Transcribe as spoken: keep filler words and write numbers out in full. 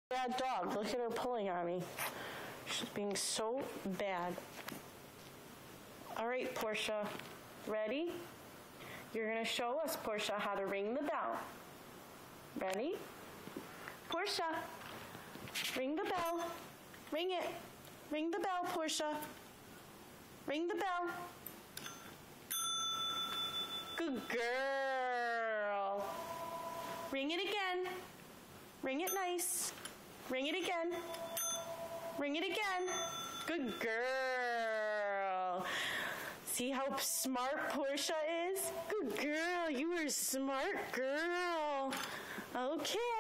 Bad dog. Look at her pulling on me. She's being so bad. All right, Portia. Ready? You're going to show us, Portia, how to ring the bell. Ready? Portia, ring the bell. Ring it. Ring the bell, Portia. Ring the bell. Good girl. Ring it again. Ring it nice. Ring it again. Ring it again. Good girl. See how smart Portia is? Good girl. You are a smart girl. Okay.